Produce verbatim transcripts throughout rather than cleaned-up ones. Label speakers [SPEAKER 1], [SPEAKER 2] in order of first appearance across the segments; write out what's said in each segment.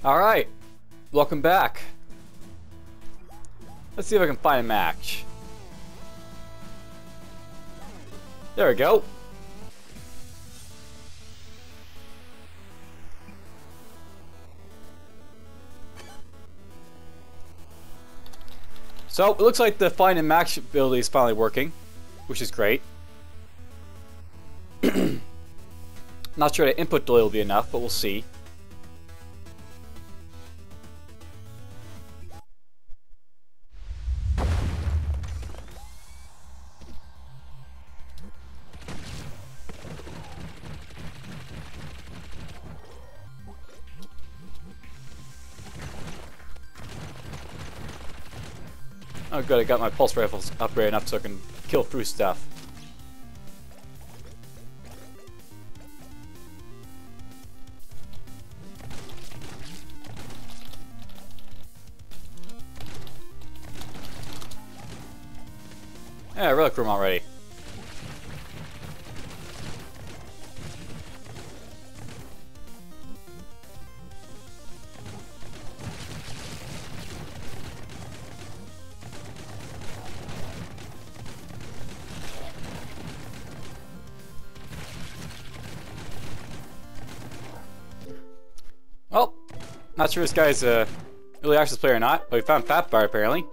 [SPEAKER 1] Alright, welcome back. Let's see if I can find a match. There we go. So, it looks like the find and match ability is finally working, which is great. Not sure the input delay will be enough, but we'll see. Oh good, I got my pulse rifles upgraded enough so I can kill through stuff. Yeah, relic room already. Well, not sure this guy's a early access player or not, but we found Fat Bar apparently.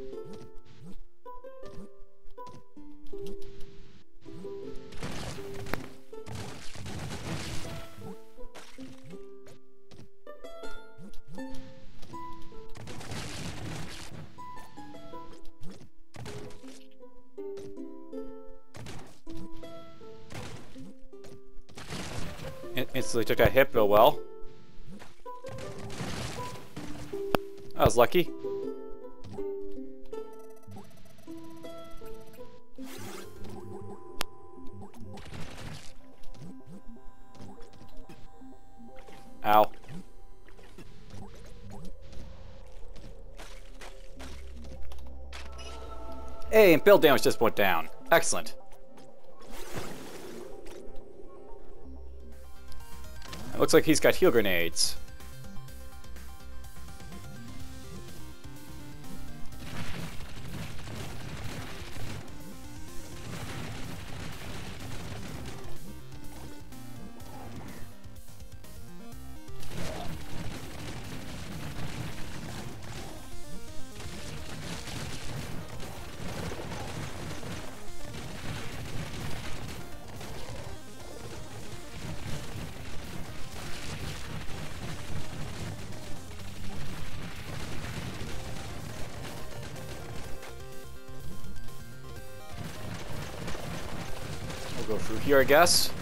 [SPEAKER 1] In instantly took that hit, but well. I was lucky. Ow. Hey, and build damage just went down. Excellent. It looks like he's got heal grenades. We'll go through here, I guess.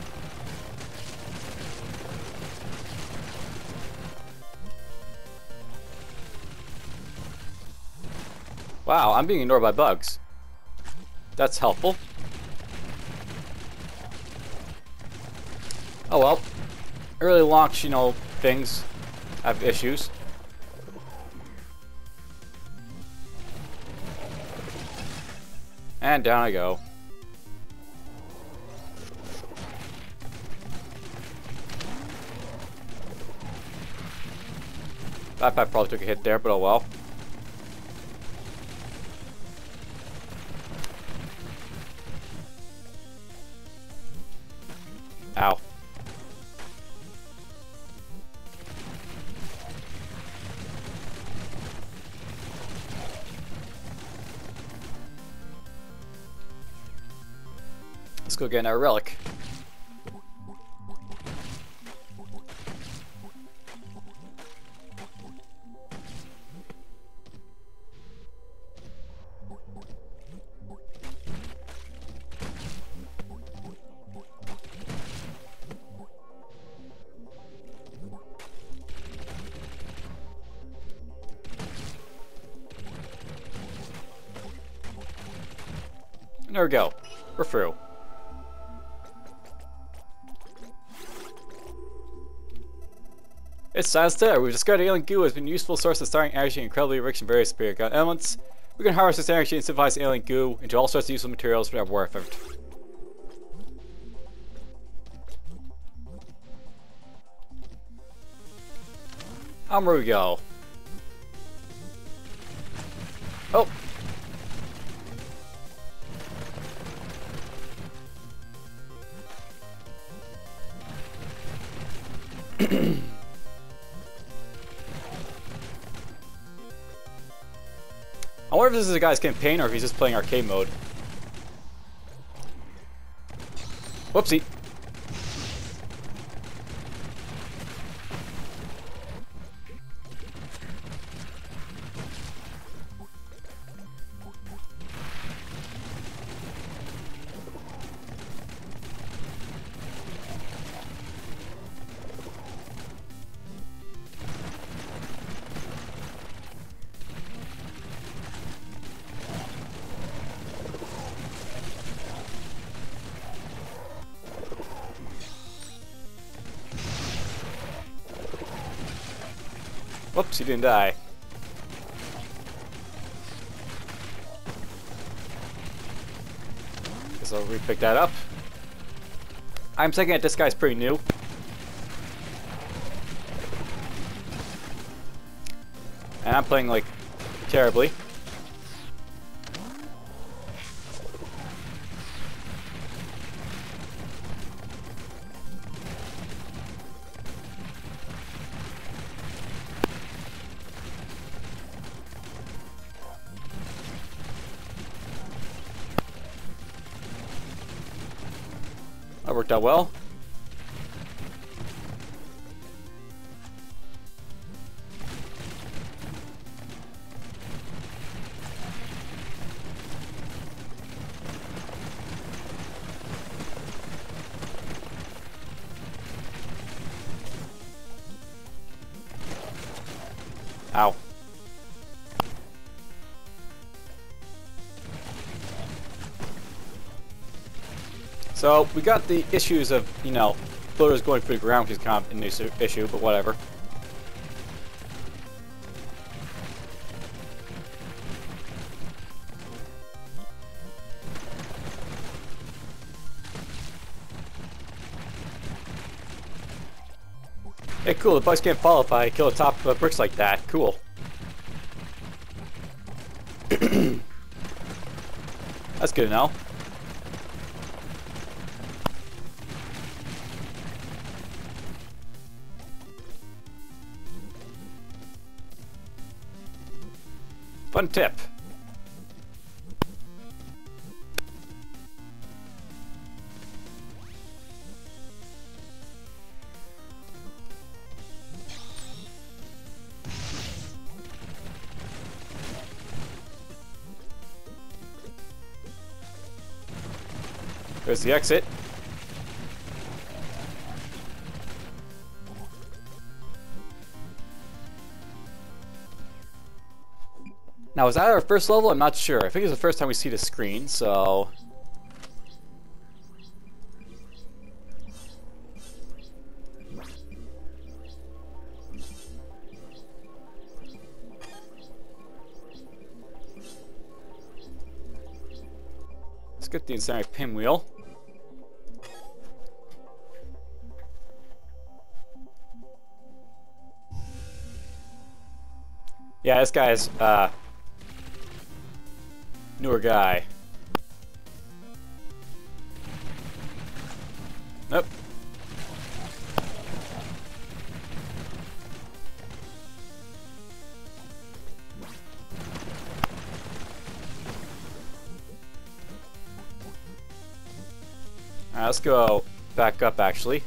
[SPEAKER 1] Wow, I'm being ignored by bugs. That's helpful. Oh well. Early launch, you know, things have issues. And down I go. That pipe probably took a hit there, but oh well. Ow. Let's go get our relic. And there we go. We're through. It's science there. We've discovered alien goo has been a useful source of starting energy incredibly rich in various spirit elements. We can harvest this energy and synthesize alien goo into all sorts of useful materials for our war effort. Um, where we go? Oh! I wonder if this is a guy's campaign or if he's just playing arcade mode. Whoopsie. Whoops, he didn't die. Guess I'll re-pick that up. I'm thinking that this guy's pretty new. And I'm playing, like, terribly. That worked out well. Ow. So, we got the issues of, you know, floaters going through the ground, which is kind of an issue, issue, but whatever. Hey, cool, the bugs can't fall if I kill the top of bricks like that. Cool. That's good to know. Fun tip. There's the exit. Now, is that our first level? I'm not sure. I think it's the first time we see the screen, so... Let's get the incendiary pinwheel. Yeah, this guy's, uh... newer guy. Nope. Alright, let's go back up actually.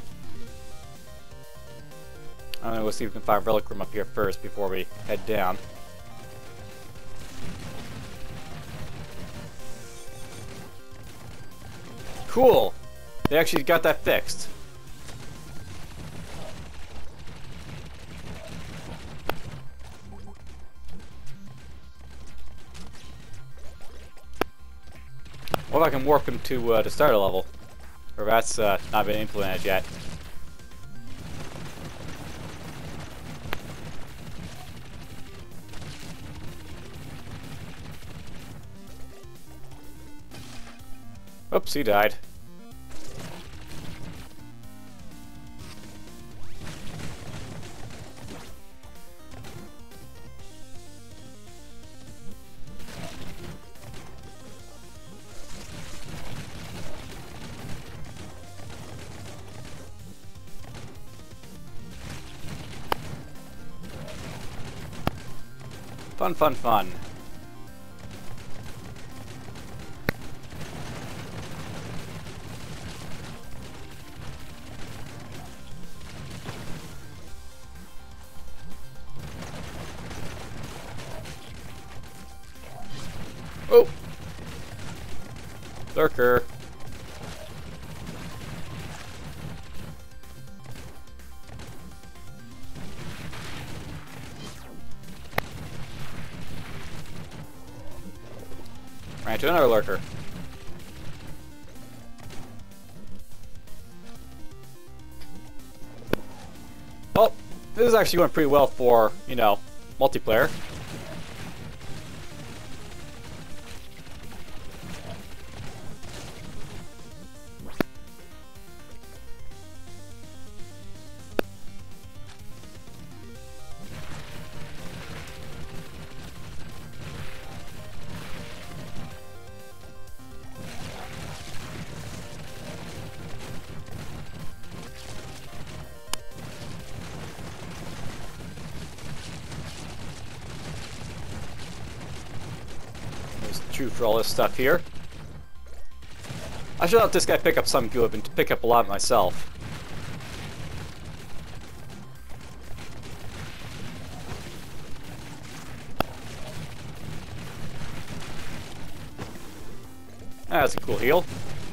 [SPEAKER 1] I'm gonna go see if we can find a relic room up here first before we head down. Cool! They actually got that fixed. What if I can warp him to uh, the starter level? Or that's uh, not been implemented yet. Oops, he died. Fun, fun, fun. Oh! Lurker. Ran to another lurker. Well, this is actually going pretty well for, you know, multiplayer. True for all this stuff here. I should let this guy pick up some goo. I've been pick up a lot myself. That's a cool heal.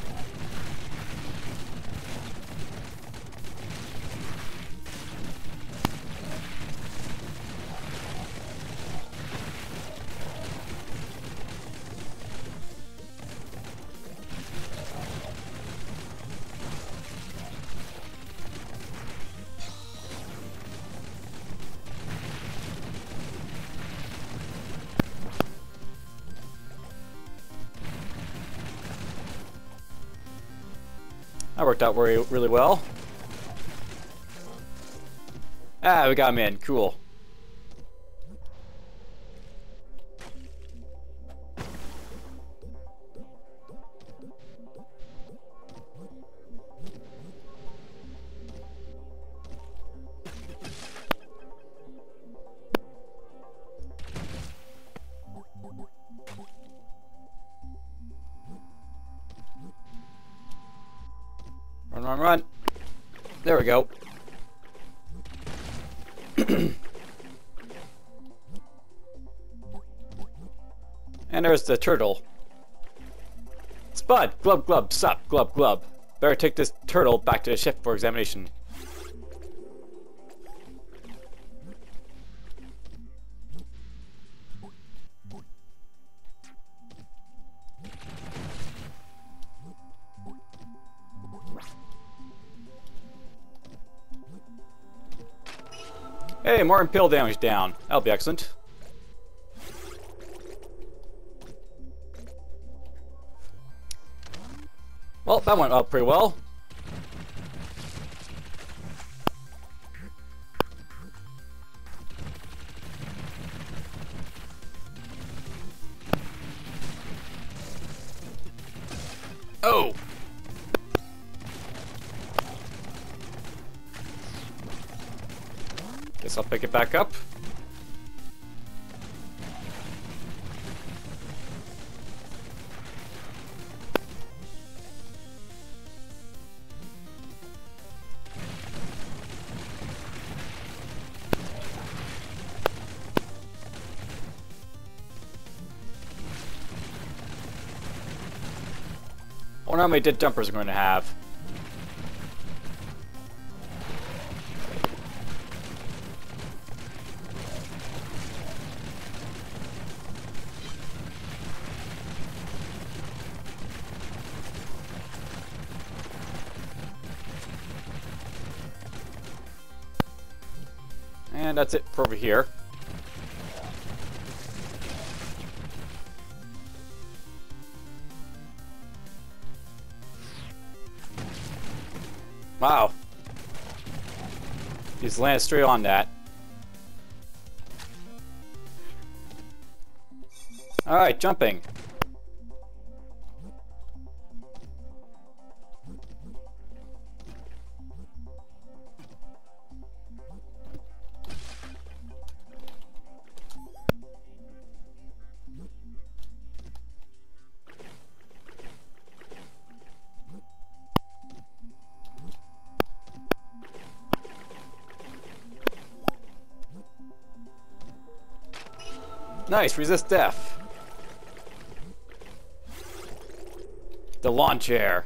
[SPEAKER 1] That worked out really, really well. Ah, we got him in. Cool. Run, run, run. There we go. And there's the turtle. Spud! Glub, glub, sup, glub, glub. Better take this turtle back to the ship for examination. Hey, more impale damage down. That'll be excellent. Well, that went up pretty well. Oh! Guess I'll pick it back up. I wonder how many dead jumpers are going to have. And that's it for over here. Wow. He's landed straight on that. Alright, jumping. Nice, resist death. The lawn chair.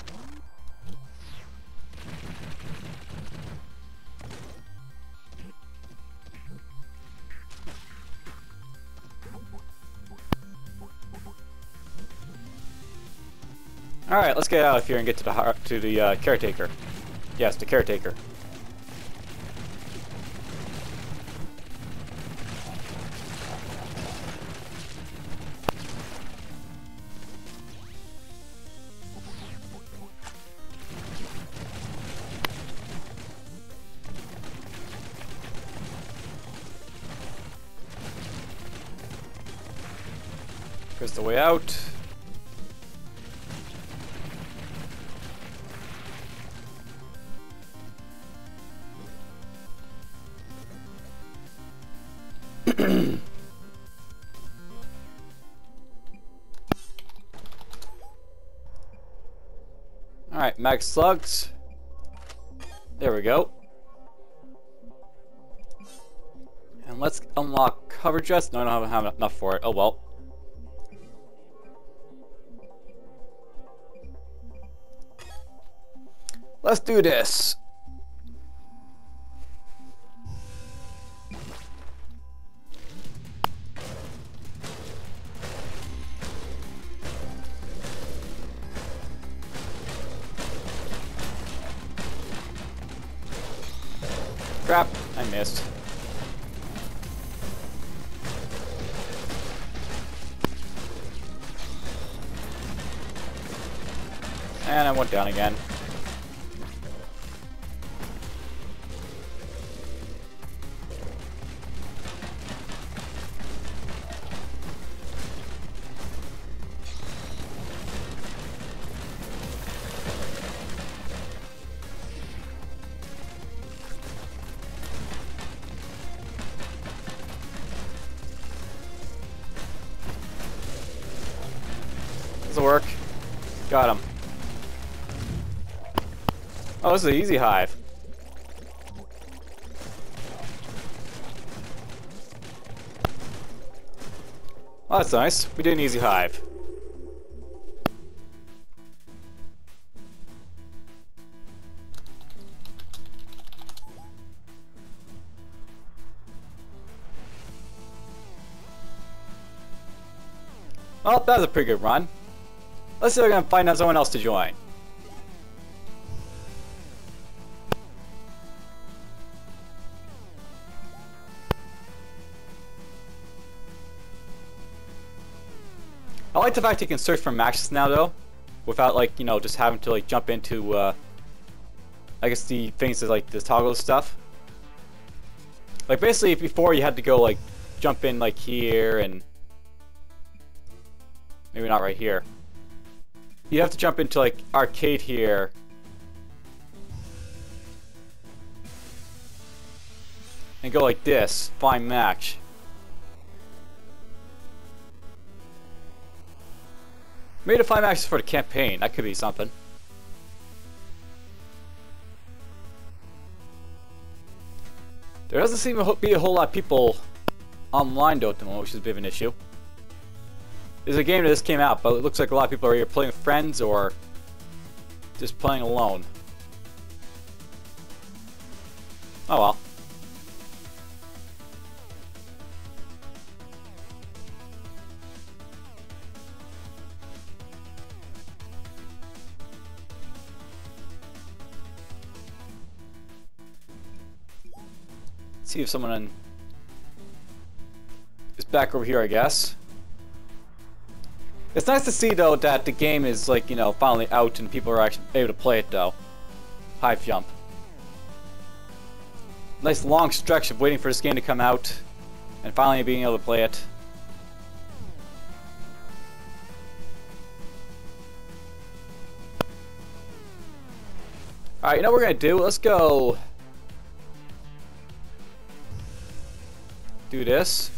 [SPEAKER 1] Alright, let's get out of here and get to the to the uh, caretaker. Yes, the caretaker. Here's the way out. Alright, mag slugs. There we go. And let's unlock cover dress. No, I don't have enough for it. Oh well. Let's do this. Crap, I missed. And I went down again. This'll work. Got him. Oh, this is an easy hive. Oh, that's nice. We did an easy hive. Well, that was a pretty good run. Let's see if I can find out someone else to join. I like the fact you can search for matches now, though, without, like, you know, just having to, like, jump into, uh, I guess the things that, like, the toggle stuff. Like, basically, before you had to go, like, jump in, like, here and maybe not right here. You have to jump into, like, arcade here. And go like this. Find match. Maybe to find matches for the campaign. That could be something. There doesn't seem to be a whole lot of people online, though, at the moment, which is a bit of an issue. There's a game that just came out, but it looks like a lot of people are either playing with friends or just playing alone. Oh well. Let's see if someone is back over here, I guess. It's nice to see, though, that the game is, like, you know, finally out and people are actually able to play it, though. Hive jump. Nice long stretch of waiting for this game to come out and finally being able to play it. Alright, you know what we're gonna do? Let's go do this.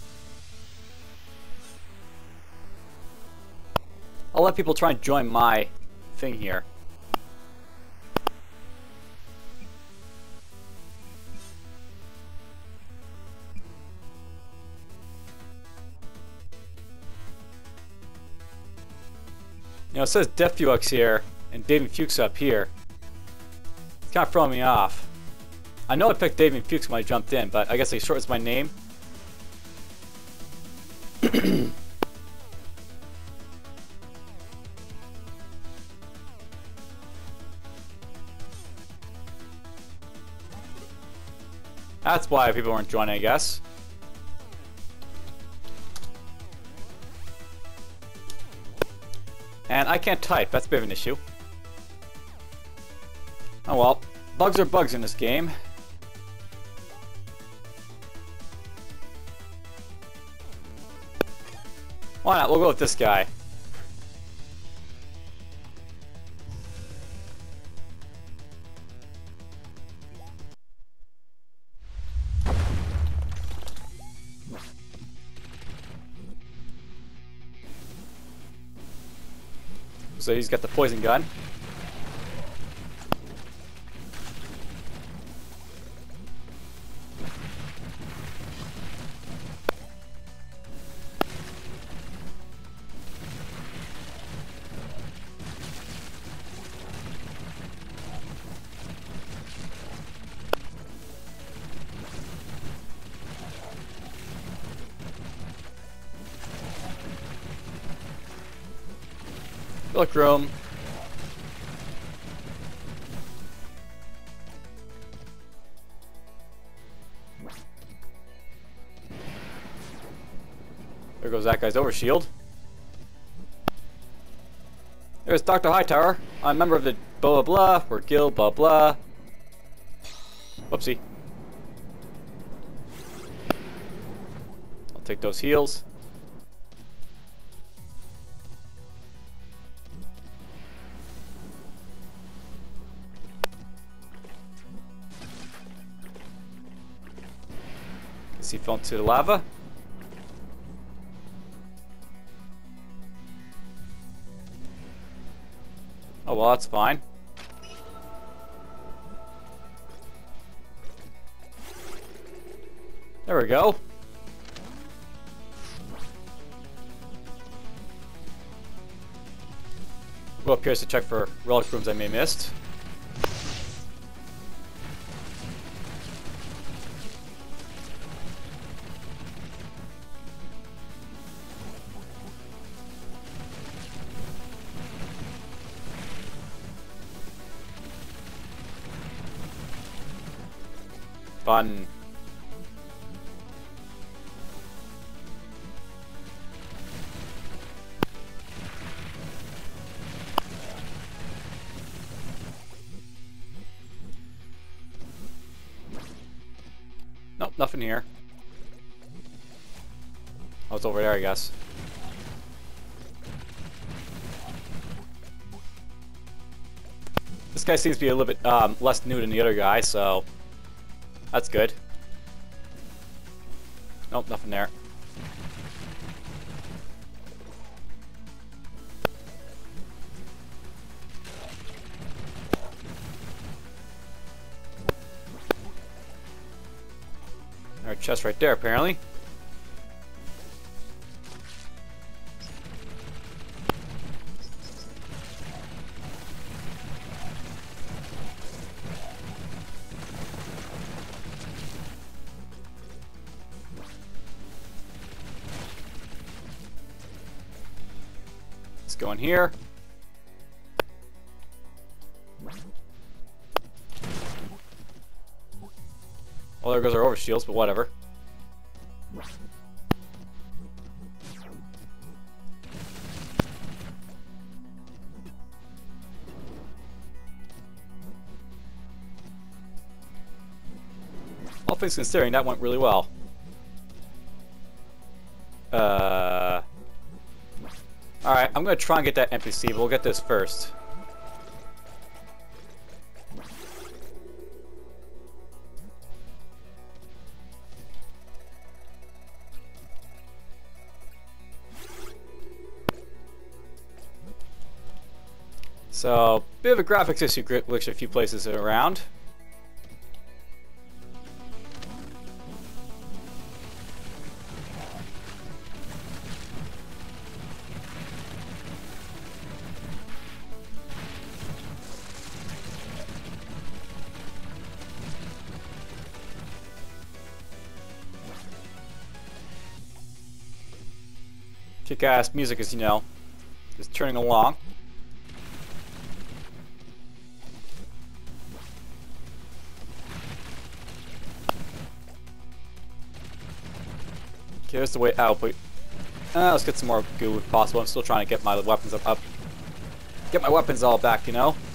[SPEAKER 1] I'll let people try and join my thing here. You know, it says DFuxa here and DFuxa up here. It's kind of throwing me off. I know I picked DFuxa when I jumped in, but I guess it shortens my name. That's why people weren't joining, I guess. And I can't type, that's a bit of an issue. Oh well, bugs are bugs in this game. Why not? We'll go with this guy. So he's got the poison gun. Look, room. There goes that guy's overshield. There's Doctor Hightower. I'm a member of the blah blah blah. We're guild blah blah. Whoopsie. I'll take those heals. He fell into the lava. Oh well, that's fine. There we go. Go up here to check for relic rooms I may have missed. Fun. Nope, nothing here. Oh, it's over there, I guess. This guy seems to be a little bit um, less new than the other guy, so that's good. Nope, nothing there. Our chest right there, apparently. Let's go in here. Well, there goes our overshields, but whatever. All things considering, that went really well. Uh... Alright, I'm gonna try and get that N P C, but we'll get this first. So, bit of a graphics issue glitch a few places around. kick-ass music is, you know, just turning along. Okay, there's the way out, but uh, let's get some more goo if possible. I'm still trying to get my weapons up, up. Get my weapons all back, you know?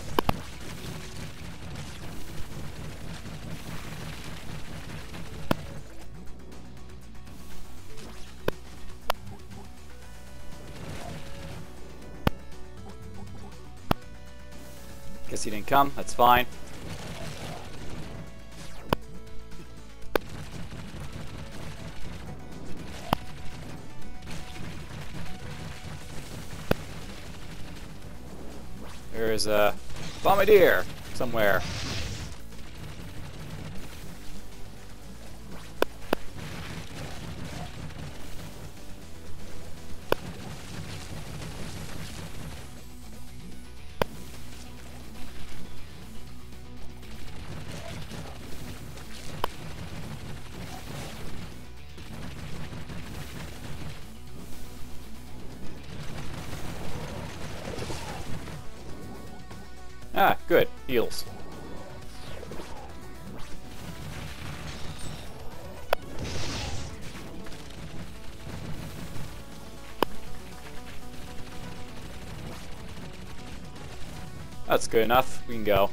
[SPEAKER 1] Guess he didn't come, that's fine. There's a bombardier somewhere. Ah, good. Heals. That's good enough. We can go.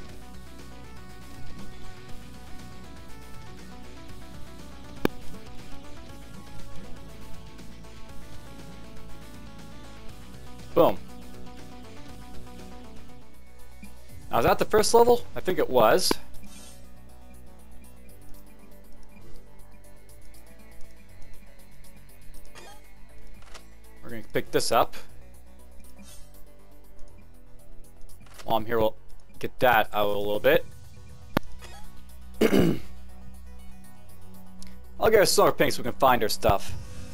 [SPEAKER 1] Boom. Now, was that the first level? I think it was. We're going to pick this up. While I'm here, we'll get that out a little bit. I'll get a solar ping so we can find our stuff.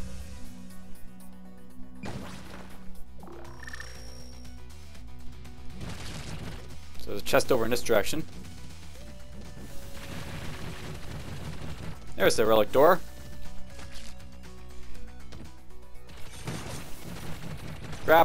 [SPEAKER 1] So there's a chest over in this direction. There's the relic door. Crap.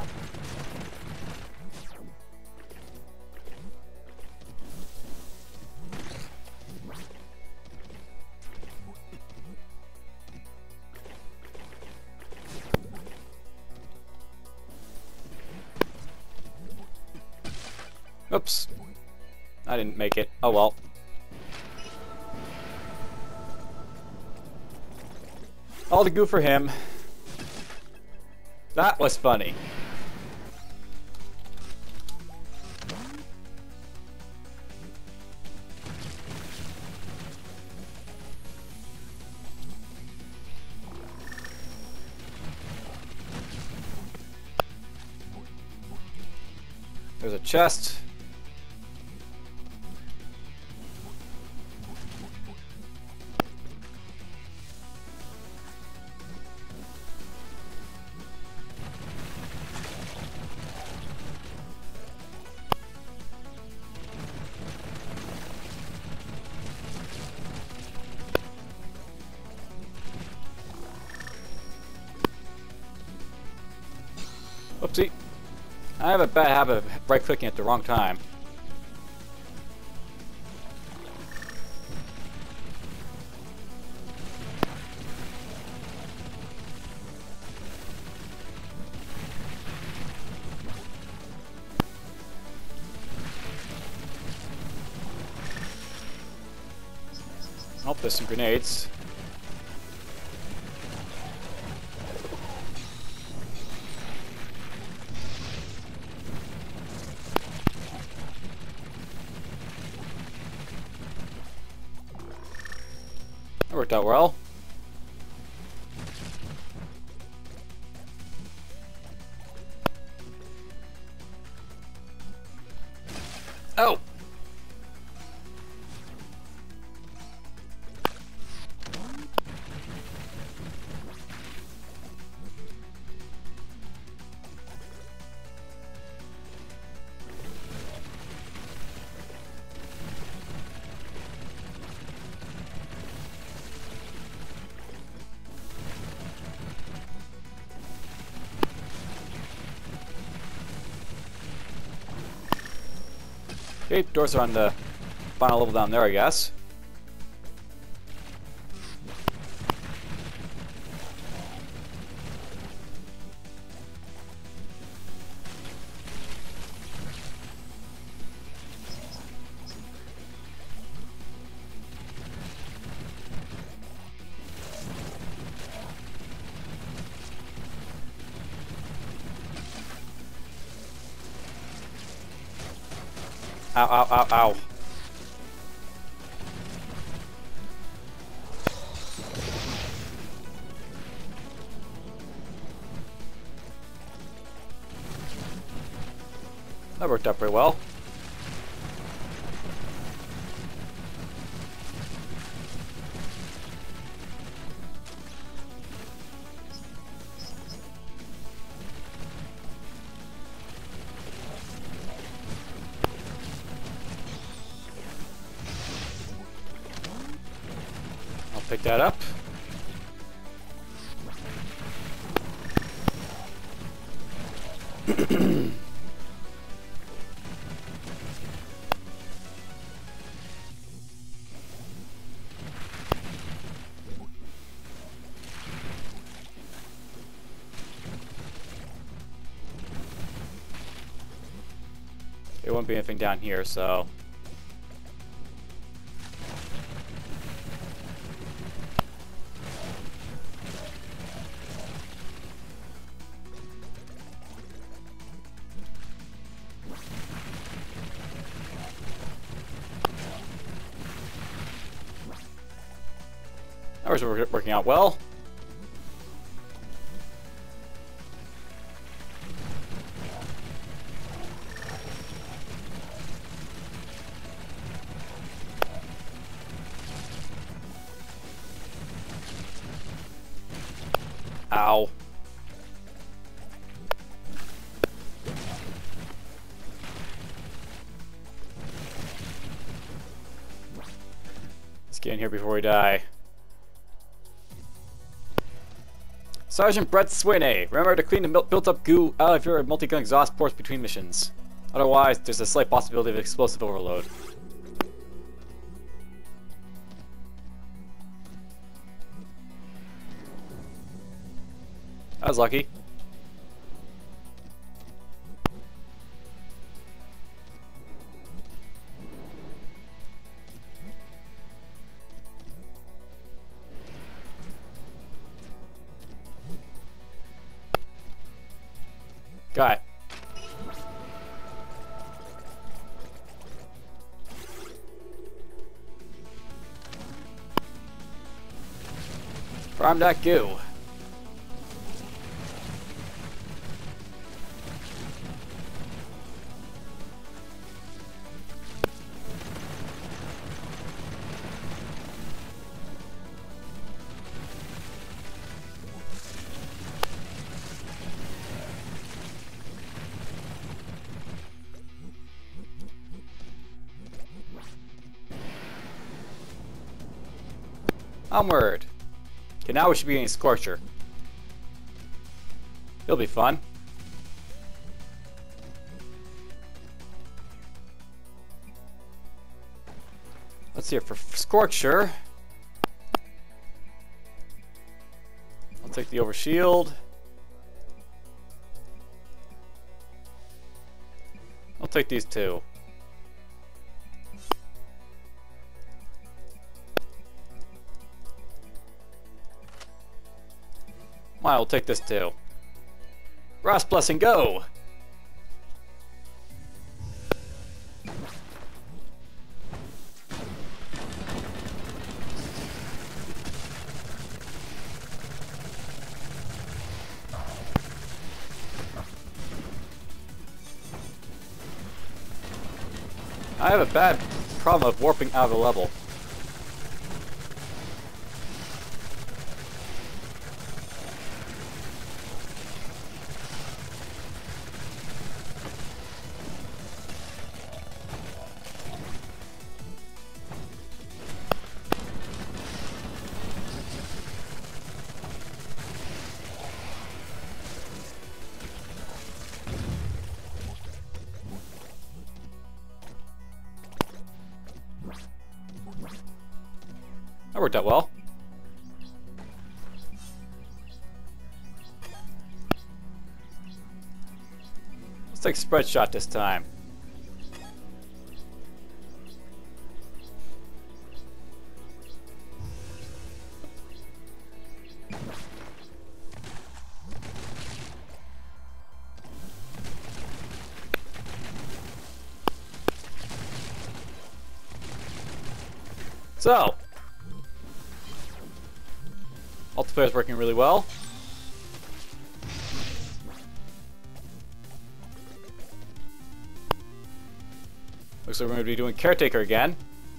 [SPEAKER 1] Oops. I didn't make it. Oh well. All the goo for him. That was funny. There's a chest. Oopsie. I have a bad habit of right-clicking at the wrong time. Oh, there's some grenades. That worked out well. Oh! Okay, doors are on the final level down there, I guess. Ow, ow, ow, ow. That worked out pretty well. I'll pick that up. There won't be anything down here, so... That was working out well. Ow. Let's get in here before we die. Sergeant Brett Sweeney, remember to clean the built-up goo out of your multi-gun exhaust ports between missions. Otherwise, there's a slight possibility of explosive overload. I was lucky. Got it. Farm that goo. Onward! Okay, now we should be getting Scorcher. It'll be fun. Let's see, for Scorcher, I'll take the overshield. I'll take these two. I'll take this too. Ross Blessing, go! I have a bad problem of warping out of the level. That worked out well. Let's take spread shot this time. So, multiplayer is working really well. Looks like we're going to be doing Caretaker again.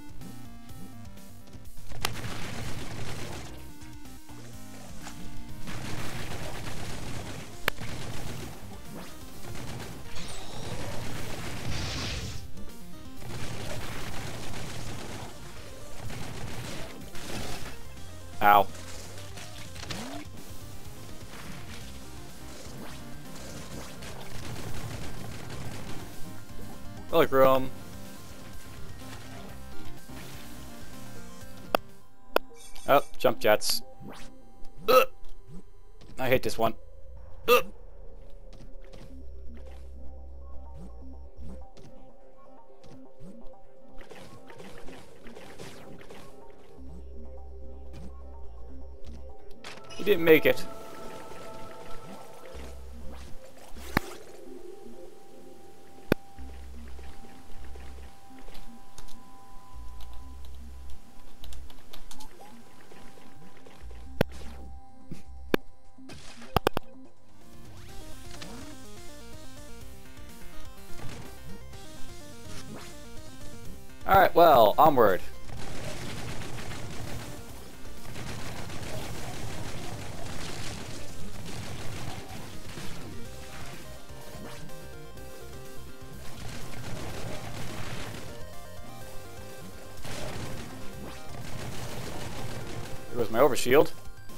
[SPEAKER 1] Ow. Relic room. Oh, jump jets. Ugh. I hate this one. Ugh. He didn't make it. Alright, well, onward. Here goes my overshield.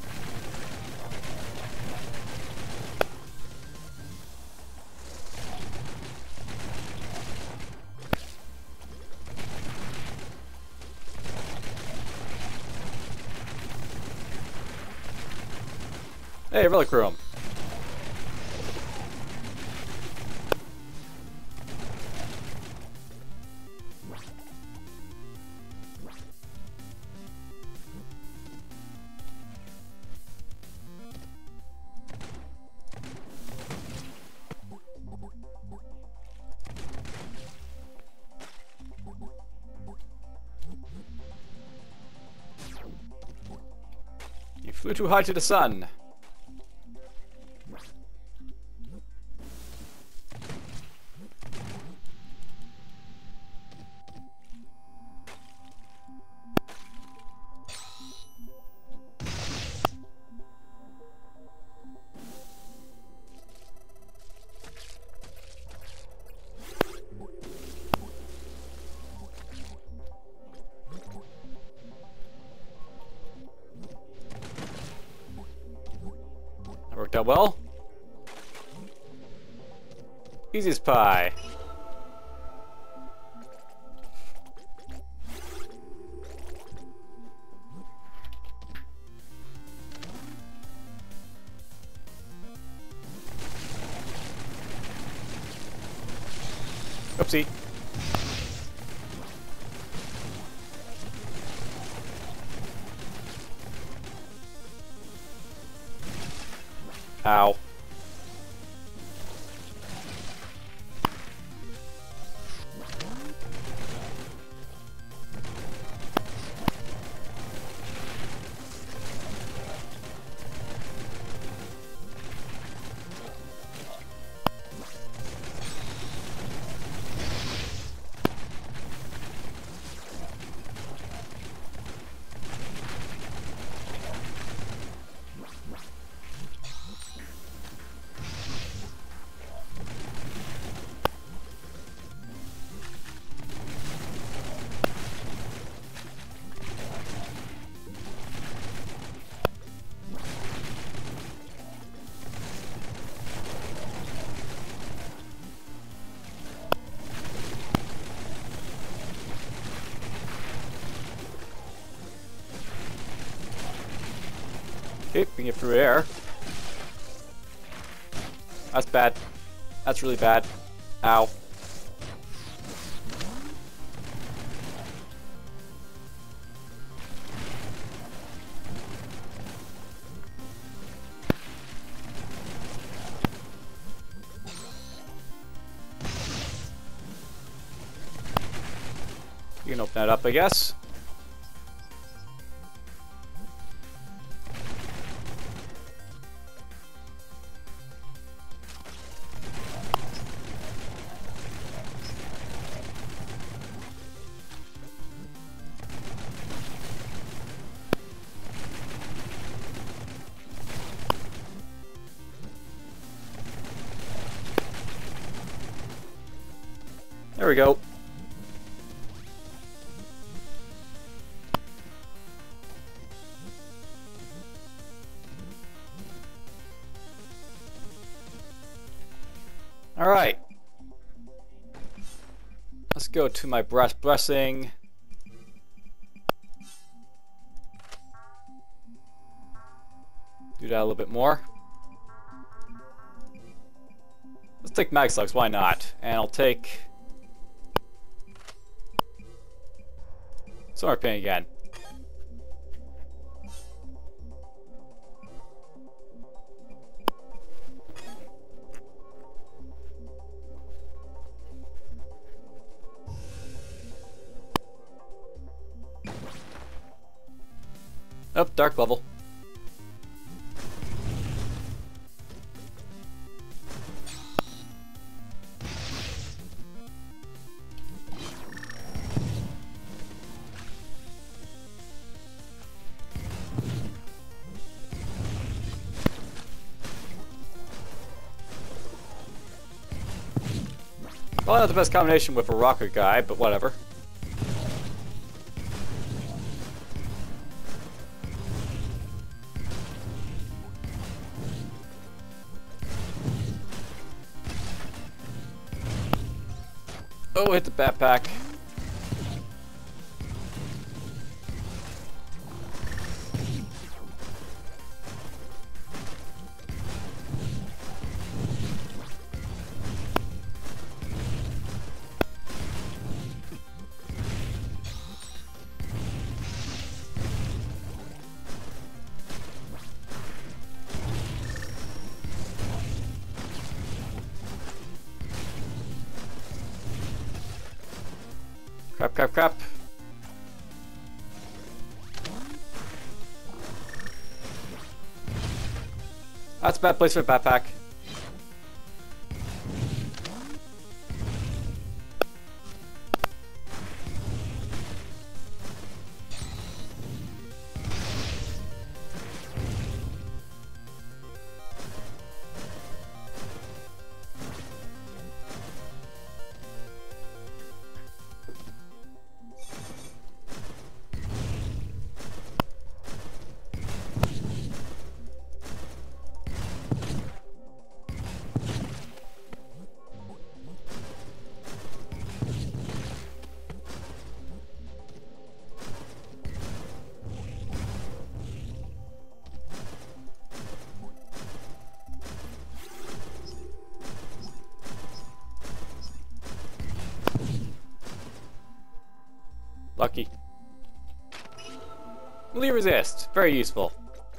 [SPEAKER 1] Hey, relic room. You flew too high to the sun. Worked out well. Easy as pie. Oopsie. Ow. Okay, we can get through air. That's bad. That's really bad. Ow. You can open that up, I guess. There we go. All right. Let's go to my brass blessing. Do that a little bit more. Let's take mag slugs, why not? And I'll take Summer Pain again. Oh, dark level. Probably not the best combination with a rocket guy, but whatever. Oh, hit the backpack. Crap, crap, crap. That's a bad place for a backpack. Lucky. Melee resist. Very useful.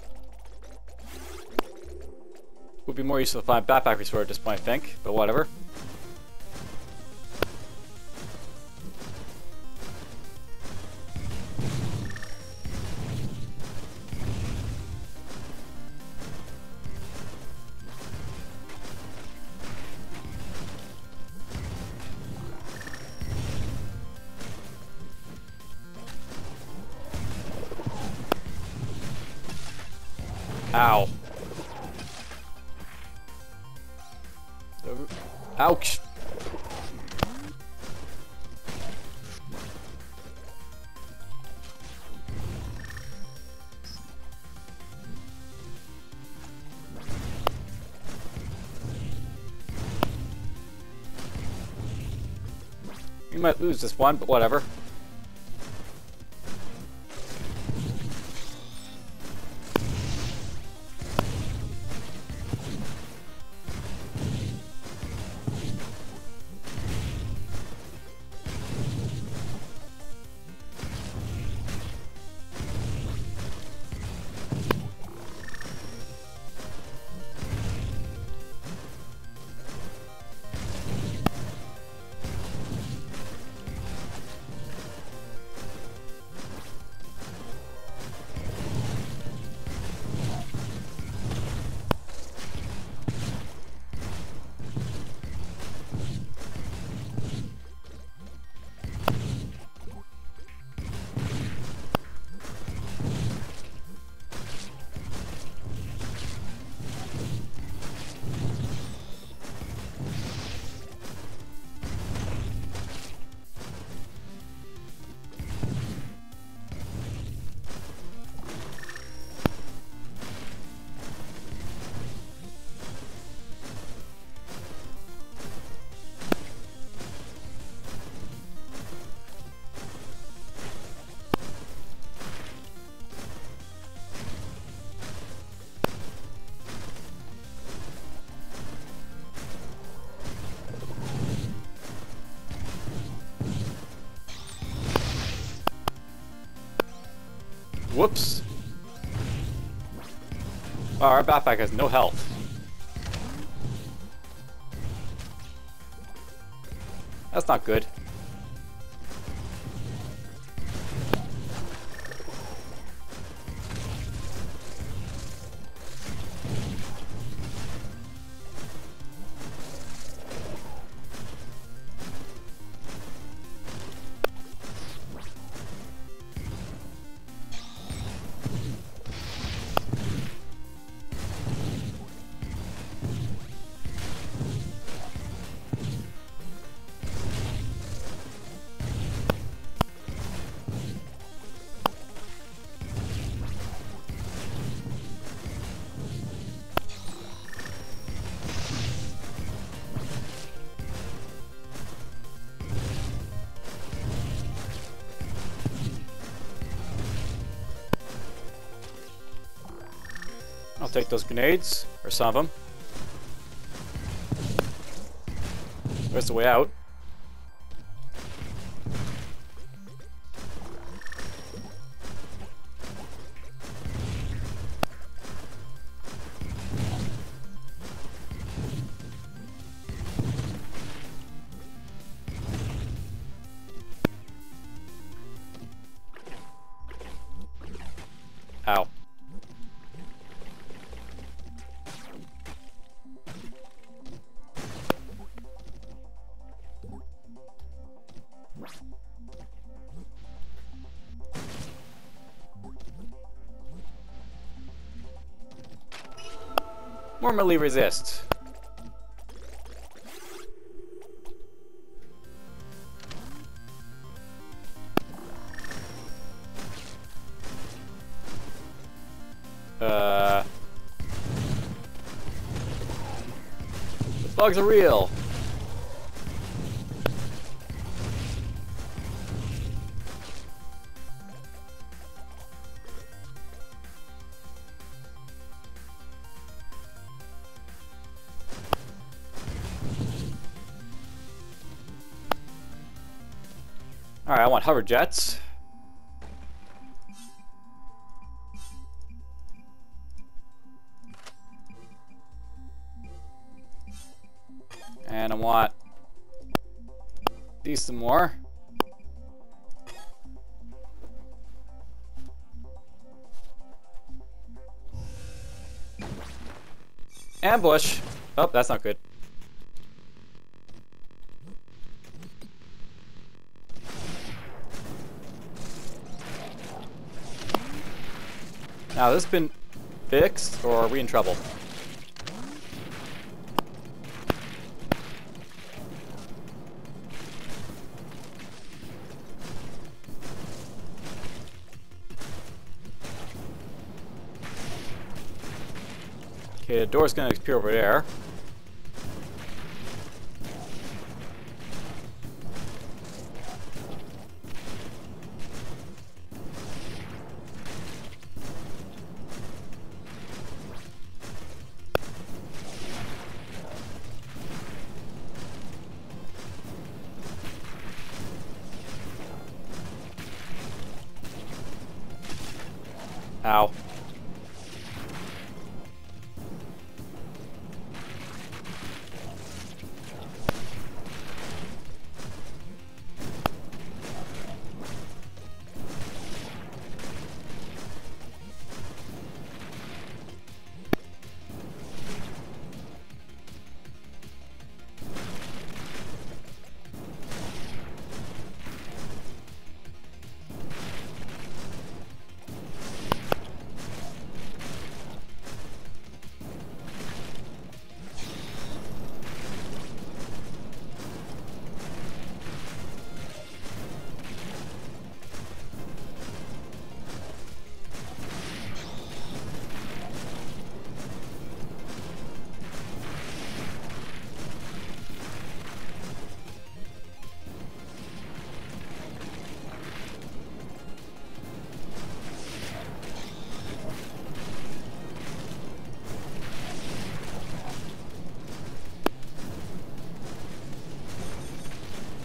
[SPEAKER 1] Would be more useful if I backpack restore at this point, I think, but whatever. Ow. Ouch. We might lose this one, but whatever. Whoops. Oh, our backpack has no health. That's not good. I'll take those grenades, or some of them. Where's the way out? Ow. More melee resist. Uh, the bugs are real. Alright, I want hover jets. And I want these some more. Ambush! Oh, that's not good. Now, this has been fixed, or are we in trouble? Okay, the door's gonna appear over there. Ow.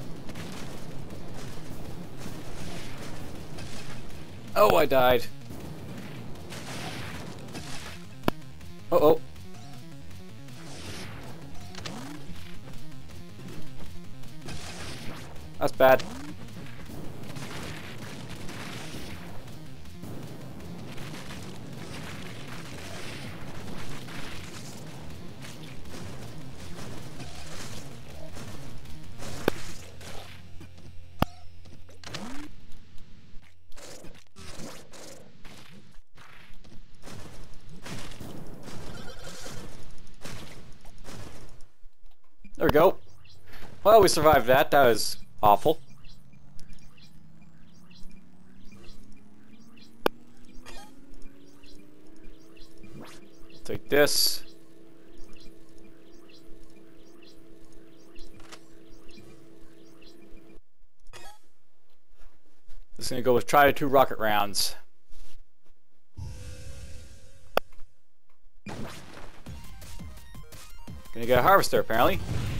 [SPEAKER 1] Oh, I died. That's bad. There we go. Well, we survived that. That was awful. Take this. Just gonna go with try to two rocket rounds. Gonna get a harvester apparently.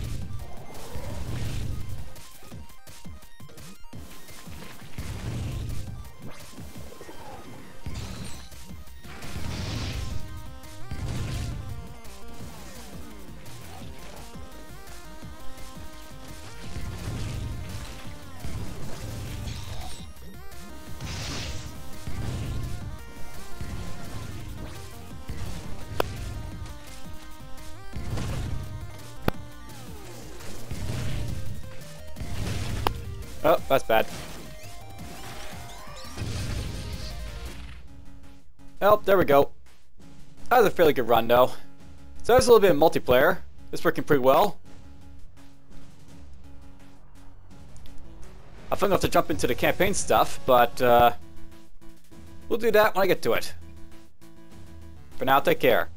[SPEAKER 1] Oh, that's bad. Oh, there we go. That was a fairly good run, though. So that's a little bit of multiplayer. It's working pretty well. I think I'll have to jump into the campaign stuff, but uh, we'll do that when I get to it. For now, take care.